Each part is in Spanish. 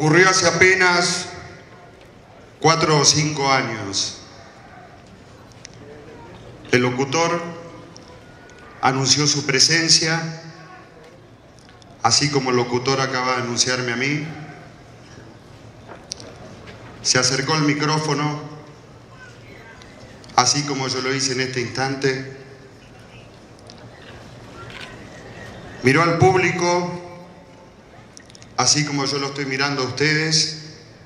Ocurrió hace apenas 4 o 5 años. El locutor anunció su presencia, así como el locutor acaba de anunciarme a mí. Se acercó al micrófono, así como yo lo hice en este instante. Miró al público, así como yo lo estoy mirando a ustedes,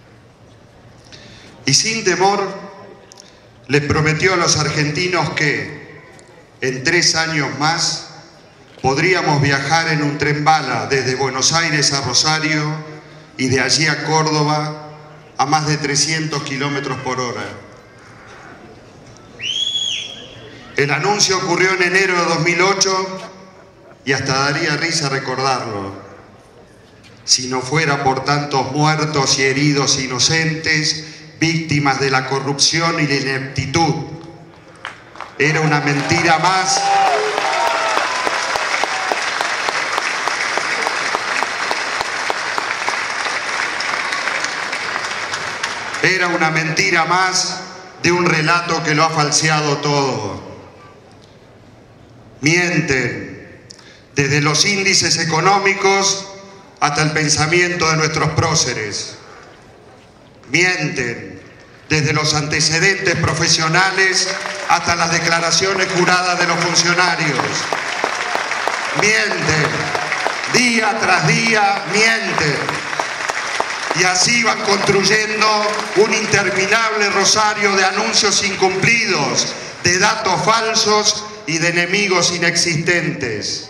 y sin temor les prometió a los argentinos que en 3 años más podríamos viajar en un tren bala desde Buenos Aires a Rosario y de allí a Córdoba a más de 300 kilómetros por hora. El anuncio ocurrió en enero de 2008 y hasta daría risa recordarlo, si no fuera por tantos muertos y heridos inocentes, víctimas de la corrupción y la ineptitud. Era una mentira más. Era una mentira más de un relato que lo ha falseado todo. Mienten desde los índices económicos hasta el pensamiento de nuestros próceres. Mienten desde los antecedentes profesionales hasta las declaraciones juradas de los funcionarios. Mienten, día tras día mienten. Y así van construyendo un interminable rosario de anuncios incumplidos, de datos falsos y de enemigos inexistentes.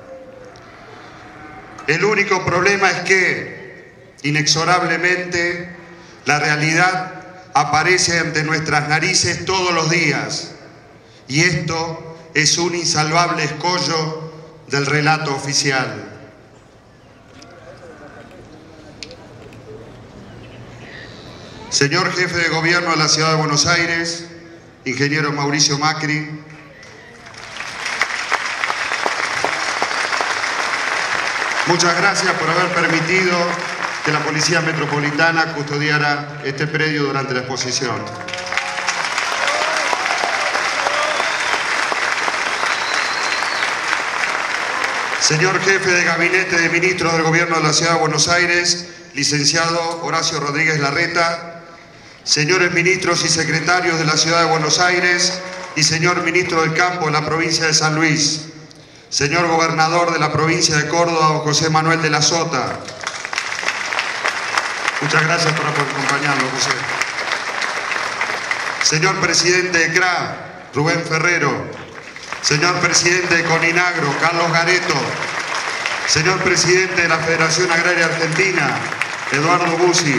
El único problema es que, inexorablemente, la realidad aparece ante nuestras narices todos los días. Y esto es un insalvable escollo del relato oficial. Señor Jefe de Gobierno de la Ciudad de Buenos Aires, ingeniero Mauricio Macri, muchas gracias por haber permitido que la Policía Metropolitana custodiara este predio durante la exposición. Señor Jefe de Gabinete de Ministros del Gobierno de la Ciudad de Buenos Aires, licenciado Horacio Rodríguez Larreta, señores ministros y secretarios de la Ciudad de Buenos Aires y señor ministro del Campo de la provincia de San Luis, señor gobernador de la provincia de Córdoba, José Manuel de la Sota. Muchas gracias por acompañarnos, José. Señor presidente de CRA, Rubén Ferrero. Señor presidente de Coninagro, Carlos Gareto. Señor presidente de la Federación Agraria Argentina, Eduardo Bussi.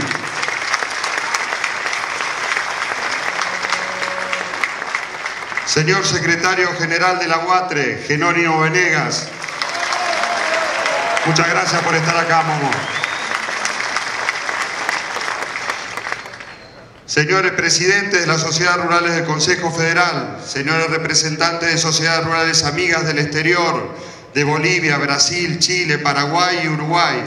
Señor secretario general de la UATRE, Genónimo Venegas. Muchas gracias por estar acá, Momo. Señores presidentes de las sociedades rurales del Consejo Federal, señores representantes de sociedades rurales amigas del exterior, de Bolivia, Brasil, Chile, Paraguay y Uruguay.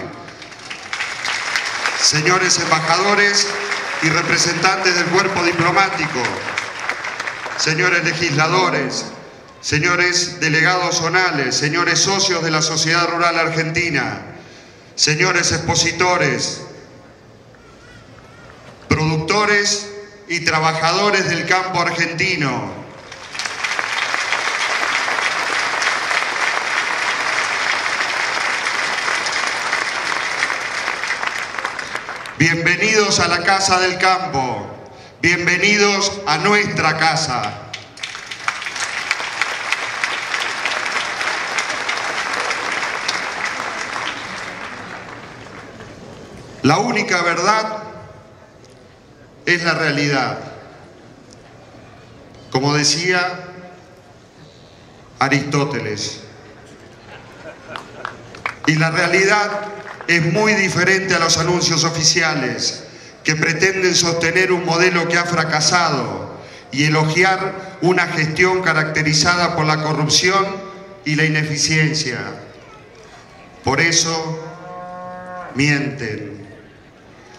Señores embajadores y representantes del cuerpo diplomático, señores legisladores, señores delegados zonales, señores socios de la Sociedad Rural Argentina, señores expositores, productores y trabajadores del campo argentino, bienvenidos a la Casa del Campo, bienvenidos a nuestra casa. La única verdad es la realidad. Como decía Aristóteles. Y la realidad es muy diferente a los anuncios oficiales que pretenden sostener un modelo que ha fracasado y elogiar una gestión caracterizada por la corrupción y la ineficiencia. Por eso mienten.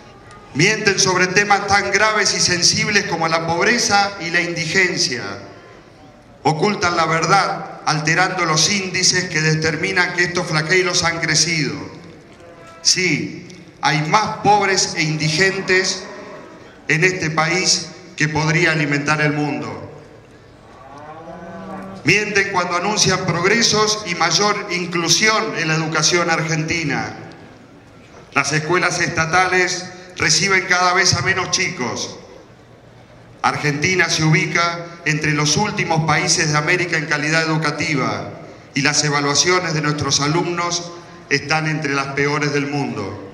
Mienten sobre temas tan graves y sensibles como la pobreza y la indigencia. Ocultan la verdad, alterando los índices que determinan que estos flagelos han crecido. Sí, hay más pobres e indigentes en este país que podría alimentar el mundo. Mienten cuando anuncian progresos y mayor inclusión en la educación argentina. Las escuelas estatales reciben cada vez a menos chicos. Argentina se ubica entre los últimos países de América en calidad educativa y las evaluaciones de nuestros alumnos están entre las peores del mundo.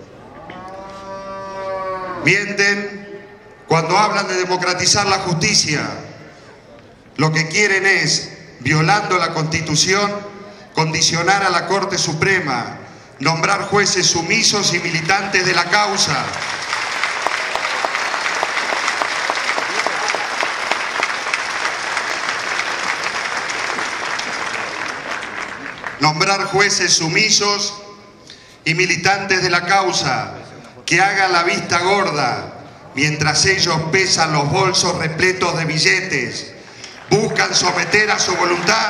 Mienten cuando hablan de democratizar la justicia. Lo que quieren es, violando la Constitución, condicionar a la Corte Suprema, nombrar jueces sumisos y militantes de la causa. Nombrar jueces sumisos y militantes de la causa que hagan la vista gorda mientras ellos pesan los bolsos repletos de billetes, buscan someter a su voluntad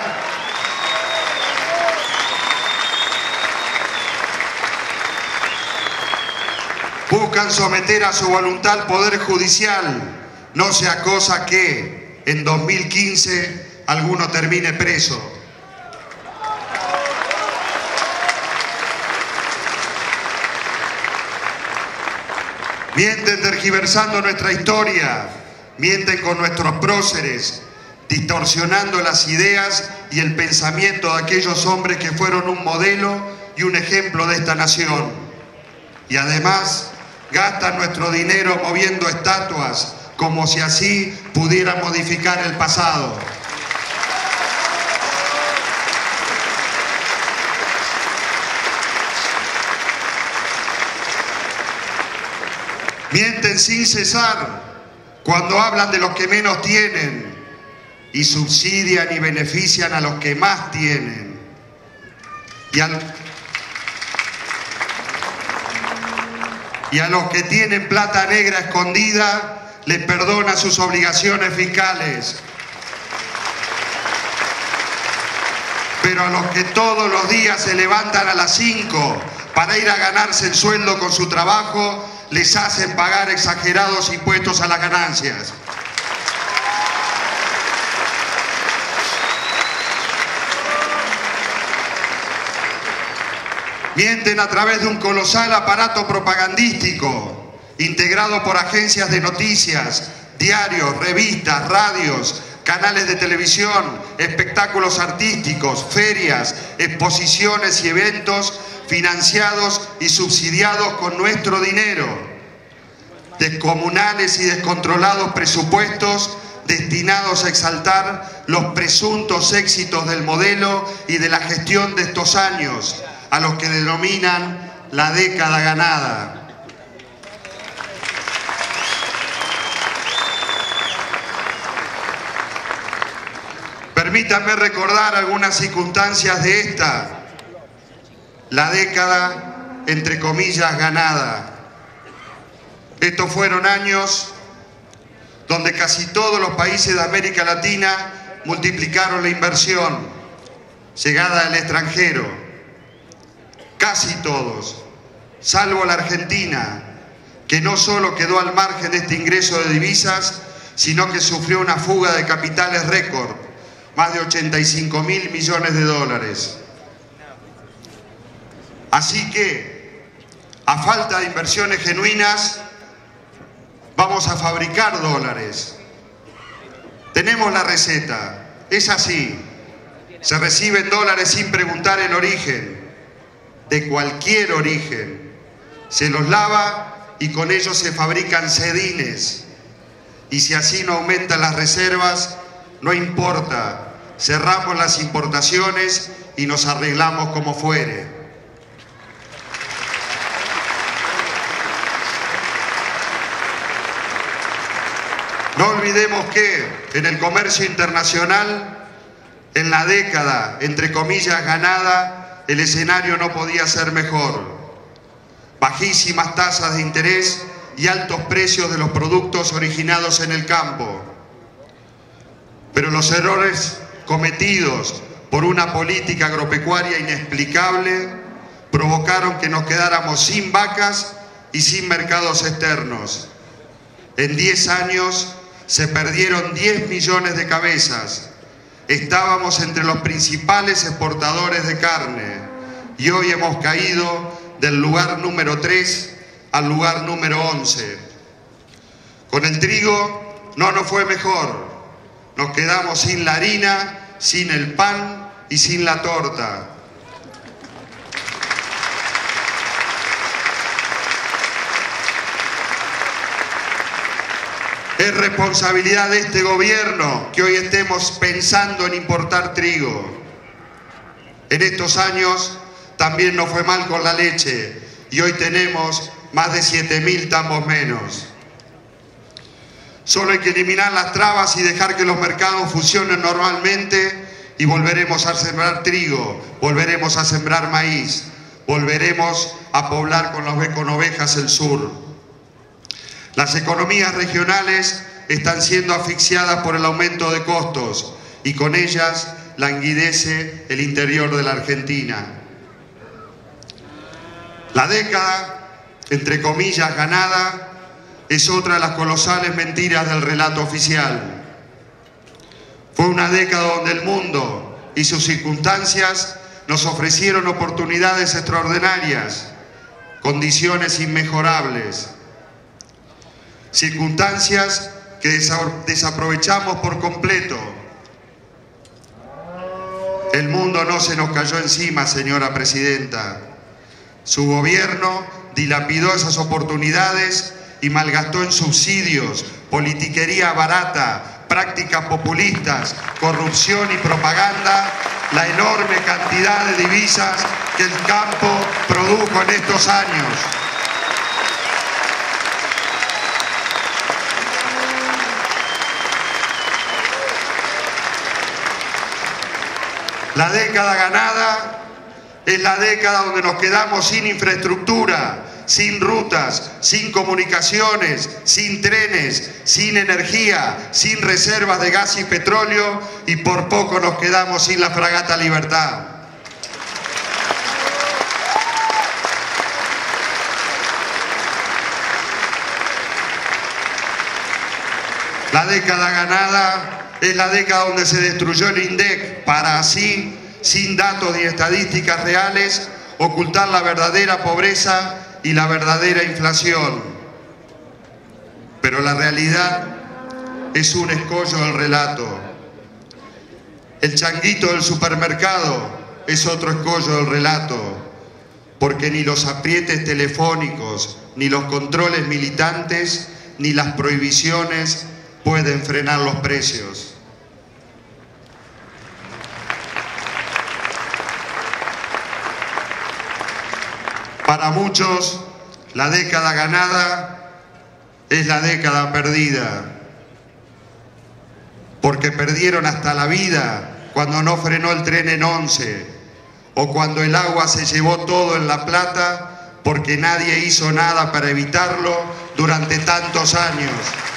al Poder Judicial, no sea cosa que en 2015 alguno termine preso. Mienten tergiversando nuestra historia, mienten con nuestros próceres, distorsionando las ideas y el pensamiento de aquellos hombres que fueron un modelo y un ejemplo de esta nación. Y además gastan nuestro dinero moviendo estatuas como si así pudieran modificar el pasado. Mienten sin cesar cuando hablan de los que menos tienen y subsidian y benefician a los que más tienen. Y a los que tienen plata negra escondida les perdona sus obligaciones fiscales. Pero a los que todos los días se levantan a las 5 para ir a ganarse el sueldo con su trabajo, les hacen pagar exagerados impuestos a las ganancias. Mienten a través de un colosal aparato propagandístico, integrado por agencias de noticias, diarios, revistas, radios, canales de televisión, espectáculos artísticos, ferias, exposiciones y eventos financiados y subsidiados con nuestro dinero, descomunales y descontrolados presupuestos destinados a exaltar los presuntos éxitos del modelo y de la gestión de estos años, a los que denominan la década ganada. Permítanme recordar algunas circunstancias de esta, la década, entre comillas, ganada. Estos fueron años donde casi todos los países de América Latina multiplicaron la inversión, llegada del extranjero. Casi todos, salvo la Argentina, que no solo quedó al margen de este ingreso de divisas, sino que sufrió una fuga de capitales récord, más de 85.000 millones de dólares. Así que, a falta de inversiones genuinas, vamos a fabricar dólares. Tenemos la receta, es así. Se reciben dólares sin preguntar el origen, de cualquier origen. Se los lava y con ellos se fabrican sedines. Y si así no aumentan las reservas, no importa, cerramos las importaciones y nos arreglamos como fuere. No olvidemos que en el comercio internacional, en la década, entre comillas, ganada, el escenario no podía ser mejor. Bajísimas tasas de interés y altos precios de los productos originados en el campo. Pero los errores cometidos por una política agropecuaria inexplicable provocaron que nos quedáramos sin vacas y sin mercados externos. En 10 años se perdieron 10 millones de cabezas. Estábamos entre los principales exportadores de carne y hoy hemos caído del lugar número 3 al lugar número 11. Con el trigo no nos fue mejor. Nos quedamos sin la harina, sin el pan y sin la torta. Es responsabilidad de este gobierno que hoy estemos pensando en importar trigo. En estos años también nos fue mal con la leche y hoy tenemos más de 7.000 tambos menos. Solo hay que eliminar las trabas y dejar que los mercados funcionen normalmente y volveremos a sembrar trigo, volveremos a sembrar maíz, volveremos a poblar con ovejas el sur. Las economías regionales están siendo asfixiadas por el aumento de costos y con ellas languidece el interior de la Argentina. La década, entre comillas, ganada, es otra de las colosales mentiras del relato oficial. Fue una década donde el mundo y sus circunstancias nos ofrecieron oportunidades extraordinarias, condiciones inmejorables, circunstancias que desaprovechamos por completo. El mundo no se nos cayó encima, señora presidenta. Su gobierno dilapidó esas oportunidades y malgastó en subsidios, politiquería barata, prácticas populistas, corrupción y propaganda la enorme cantidad de divisas que el campo produjo en estos años. La década ganada es la década donde nos quedamos sin infraestructura, sin rutas, sin comunicaciones, sin trenes, sin energía, sin reservas de gas y petróleo y por poco nos quedamos sin la fragata Libertad. La década ganada es la década donde se destruyó el INDEC para así, sin datos ni estadísticas reales, ocultar la verdadera pobreza y la verdadera inflación. Pero la realidad es un escollo del relato. El changuito del supermercado es otro escollo del relato, porque ni los aprietes telefónicos, ni los controles militantes, ni las prohibiciones pueden frenar los precios. Para muchos, la década ganada es la década perdida, porque perdieron hasta la vida cuando no frenó el tren en Once, o cuando el agua se llevó todo en La Plata, porque nadie hizo nada para evitarlo durante tantos años.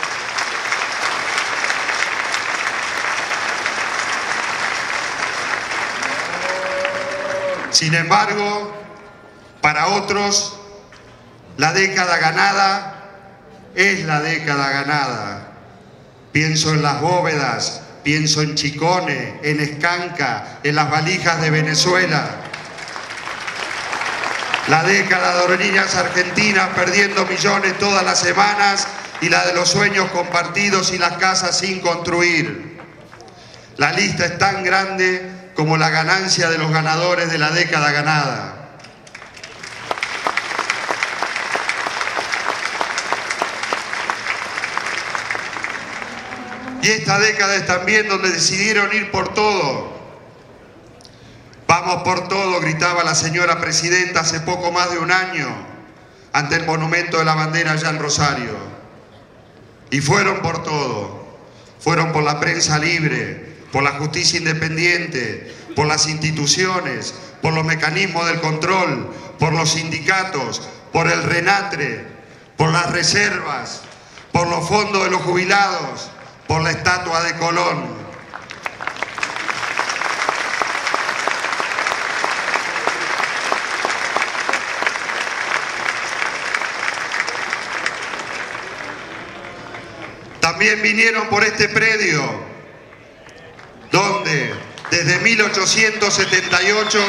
Sin embargo, para otros, la década ganada es la década ganada. Pienso en las bóvedas, pienso en Chicone, en Escanca, en las valijas de Venezuela. La década de hornillas argentinas perdiendo millones todas las semanas y la de los sueños compartidos y las casas sin construir. La lista es tan grande como la ganancia de los ganadores de la década ganada. Y esta década es también donde decidieron ir por todo. Vamos por todo, gritaba la señora presidenta hace poco más de un año ante el monumento de la bandera allá en Rosario. Y fueron por todo. Fueron por la prensa libre, por la justicia independiente, por las instituciones, por los mecanismos del control, por los sindicatos, por el RENATRE, por las reservas, por los fondos de los jubilados, por la estatua de Colón. También vinieron por este predio, donde desde 1878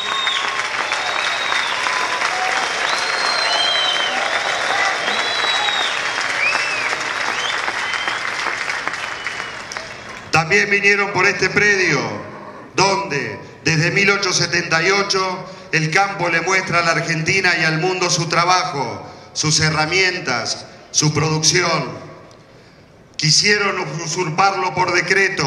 También vinieron por este predio, donde desde 1878 el campo le muestra a la Argentina y al mundo su trabajo, sus herramientas, su producción. Quisieron usurparlo por decreto,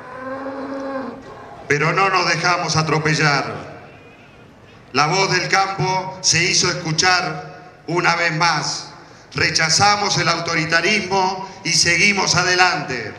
pero no nos dejamos atropellar. La voz del campo se hizo escuchar una vez más. Rechazamos el autoritarismo y seguimos adelante.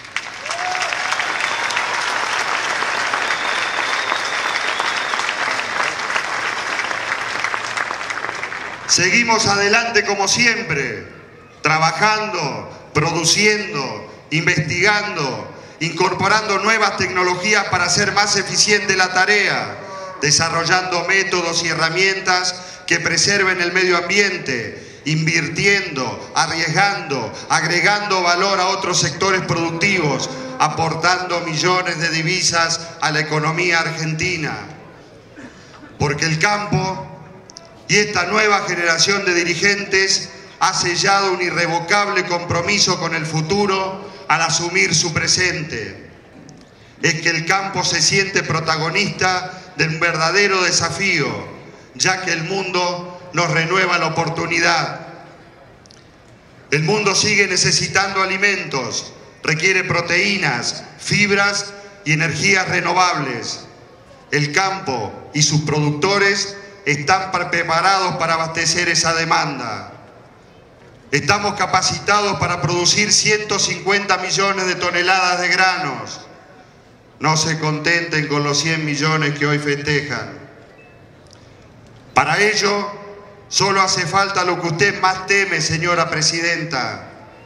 Seguimos adelante como siempre, trabajando, produciendo, investigando, incorporando nuevas tecnologías para hacer más eficiente la tarea, desarrollando métodos y herramientas que preserven el medio ambiente, invirtiendo, arriesgando, agregando valor a otros sectores productivos, aportando millones de divisas a la economía argentina. Porque el campo y esta nueva generación de dirigentes ha sellado un irrevocable compromiso con el futuro al asumir su presente. Es que el campo se siente protagonista de un verdadero desafío, ya que el mundo nos renueva la oportunidad. El mundo sigue necesitando alimentos, requiere proteínas, fibras y energías renovables. El campo y sus productores están preparados para abastecer esa demanda. Estamos capacitados para producir 150 millones de toneladas de granos. No se contenten con los 100 millones que hoy festejan. Para ello, solo hace falta lo que usted más teme, señora presidenta: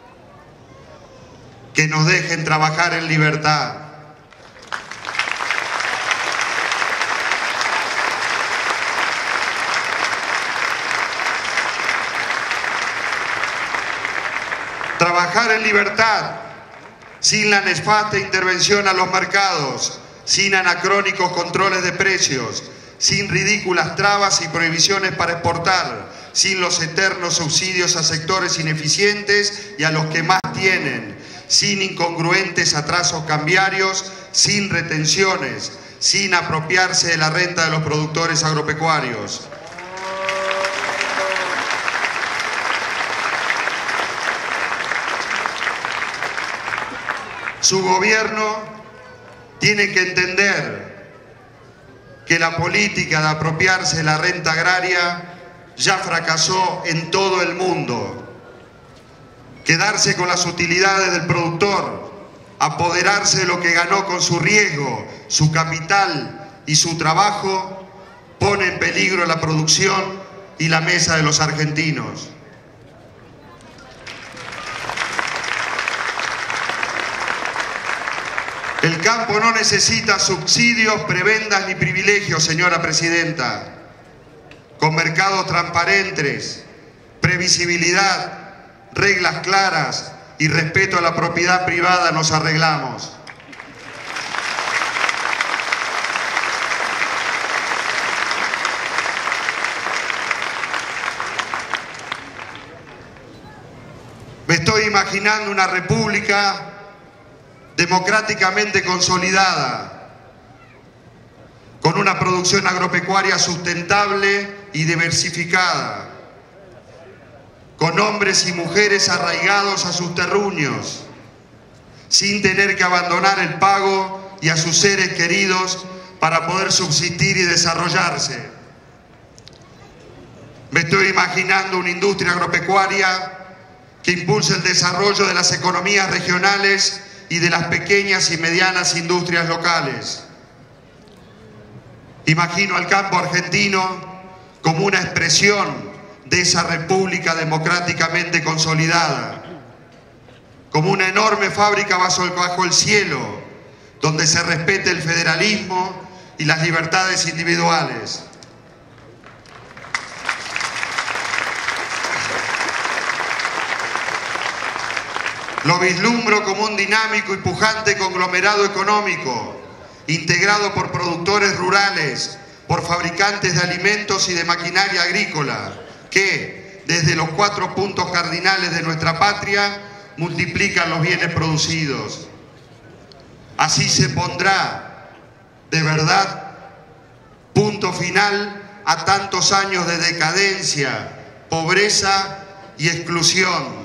que nos dejen trabajar en libertad. Trabajar en libertad, sin la nefasta intervención a los mercados, sin anacrónicos controles de precios, sin ridículas trabas y prohibiciones para exportar, sin los eternos subsidios a sectores ineficientes y a los que más tienen, sin incongruentes atrasos cambiarios, sin retenciones, sin apropiarse de la renta de los productores agropecuarios. Su gobierno tiene que entender que la política de apropiarse de la renta agraria ya fracasó en todo el mundo. Quedarse con las utilidades del productor, apoderarse de lo que ganó con su riesgo, su capital y su trabajo, pone en peligro la producción y la mesa de los argentinos. El campo no necesita subsidios, prebendas ni privilegios, señora presidenta. Con mercados transparentes, previsibilidad, reglas claras y respeto a la propiedad privada nos arreglamos. Me estoy imaginando una república democráticamente consolidada, con una producción agropecuaria sustentable y diversificada, con hombres y mujeres arraigados a sus terruños, sin tener que abandonar el pago y a sus seres queridos para poder subsistir y desarrollarse. Me estoy imaginando una industria agropecuaria que impulse el desarrollo de las economías regionales y de las pequeñas y medianas industrias locales. Imagino al campo argentino como una expresión de esa república democráticamente consolidada, como una enorme fábrica bajo el cielo, donde se respete el federalismo y las libertades individuales. Lo vislumbro como un dinámico y pujante conglomerado económico, integrado por productores rurales, por fabricantes de alimentos y de maquinaria agrícola, que, desde los 4 puntos cardinales de nuestra patria, multiplican los bienes producidos. Así se pondrá, de verdad, punto final a tantos años de decadencia, pobreza y exclusión.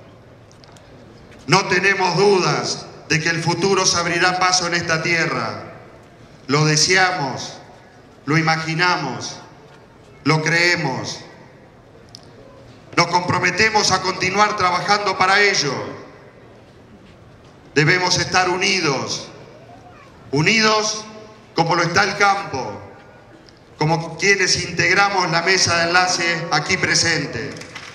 No tenemos dudas de que el futuro se abrirá paso en esta tierra. Lo deseamos, lo imaginamos, lo creemos. Nos comprometemos a continuar trabajando para ello. Debemos estar unidos, unidos como lo está el campo, como quienes integramos la mesa de enlace aquí presente.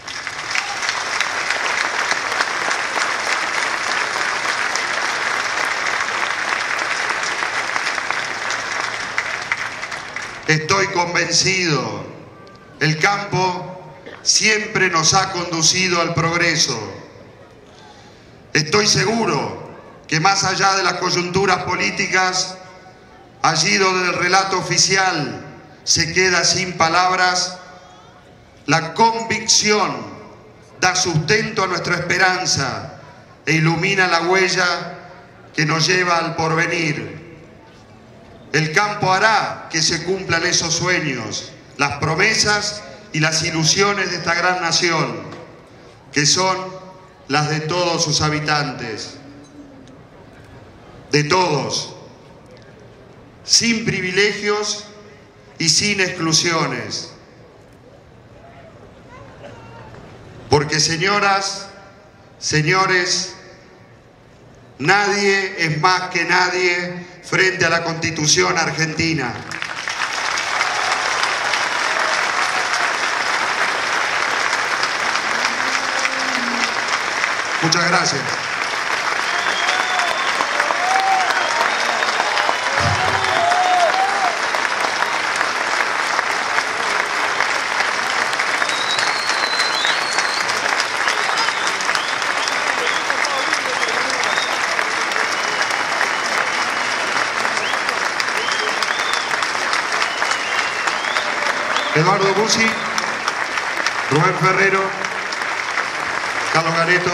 Estoy convencido, el campo siempre nos ha conducido al progreso. Estoy seguro que más allá de las coyunturas políticas, allí donde el relato oficial se queda sin palabras, la convicción da sustento a nuestra esperanza e ilumina la huella que nos lleva al porvenir. El campo hará que se cumplan esos sueños, las promesas y las ilusiones de esta gran nación, que son las de todos sus habitantes, de todos, sin privilegios y sin exclusiones. Porque, señoras, señores, nadie es más que nadie frente a la Constitución argentina. Muchas gracias. Eduardo Bussi, Rubén Ferrero, Carlos Gareto.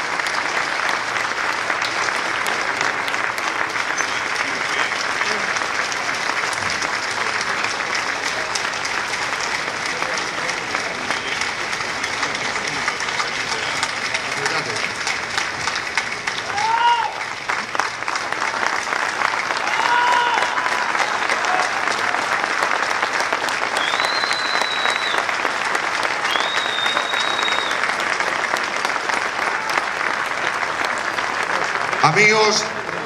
Amigos,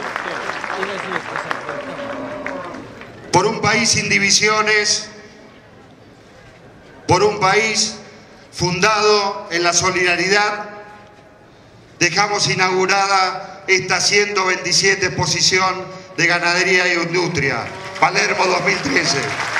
por un país sin divisiones, por un país fundado en la solidaridad, dejamos inaugurada esta 127 exposición de ganadería e industria, Palermo 2013.